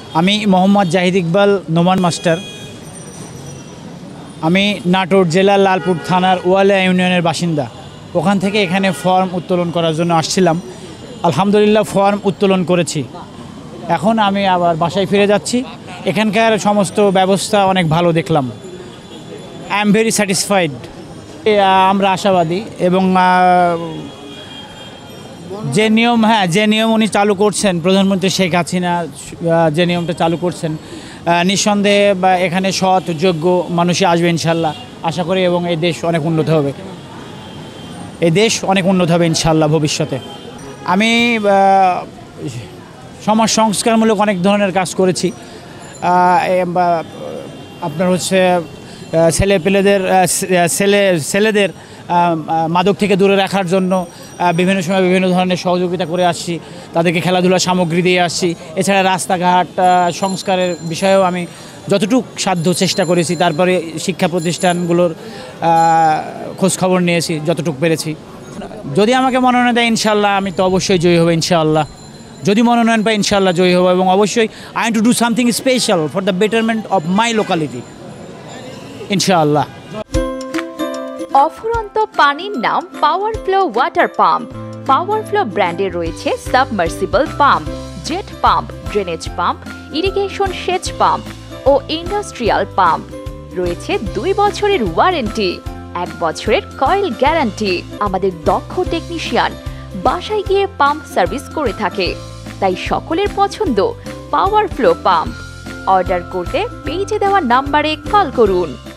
আমি মোহাম্মদ জাহিদ ইকবাল নোমান মাস্টার। আমি নাটোর জেলার লালপুর থানার ওয়ালিয়া ইউনিয়নের বাসিন্দা। ওখান থেকে এখানে ফর্ম উত্তোলন করার জন্য আসছিলাম। আলহামদুলিল্লাহ ফর্ম উত্তোলন করেছি। এখন আমি আবার বাসায় ফিরে যাচ্ছি। এখানকার সমস্ত ব্যবস্থা অনেক ভালো দেখলাম। I am very satisfied. আমরা আশাবাদী এবং যে নিয়ম উনি চালু করছেন, প্রধানমন্ত্রী শেখ হাসিনা যে নিয়মটা চালু করছেন, নিঃসন্দেহে বা এখানে সৎ যোগ্য মানুষই আসবে ইনশাল্লাহ, আশা করি। এবং এই দেশ অনেক উন্নত হবে, ইনশাল্লাহ ভবিষ্যতে। আমি সমাজ সংস্কারমূলক অনেক ধরনের কাজ করেছি। আপনার হচ্ছে ছেলেদের মাদক থেকে দূরে রাখার জন্য বিভিন্ন সময় বিভিন্ন ধরনের সহযোগিতা করে আসছি, তাদেরকে খেলাধুলার সামগ্রী দিয়ে আসছি। এছাড়া রাস্তাঘাট সংস্কারের বিষয়েও আমি যতটুকু সাধ্য চেষ্টা করেছি। তারপরে শিক্ষা প্রতিষ্ঠানগুলোর খোঁজখবর নিয়েছি যতটুকু পেরেছি। যদি আমাকে মনোনয়ন দেয় ইনশাল্লাহ আমি তো অবশ্যই জয়ী হব ইনশাআল্লাহ। যদি মনোনয়ন পাই ইনশাআল্লাহ জয়ী হব, এবং অবশ্যই I want to do something special for the betterment of my locality ইনশাআল্লাহ। অফুরন্ত পানির নাম power flow water pump. Power flow ব্র্যান্ডের রয়েছে submersible pump, jet pump, drainage pump, irrigation সেচ পাম্প ও ইন্ডাস্ট্রিয়াল পাম্প। রয়েছে 2 বছরের ওয়ারেন্টি, 1 বছরের কয়েল গ্যারান্টি। আমাদের দক্ষ টেকনিশিয়ান বাসায় গিয়ে পাম্প সার্ভিস করে থাকে, তাই সকলের পছন্দ পাওয়ার ফ্লো পাম্প। অর্ডার করতে পেজে দেওয়া নাম্বারে কল করুন।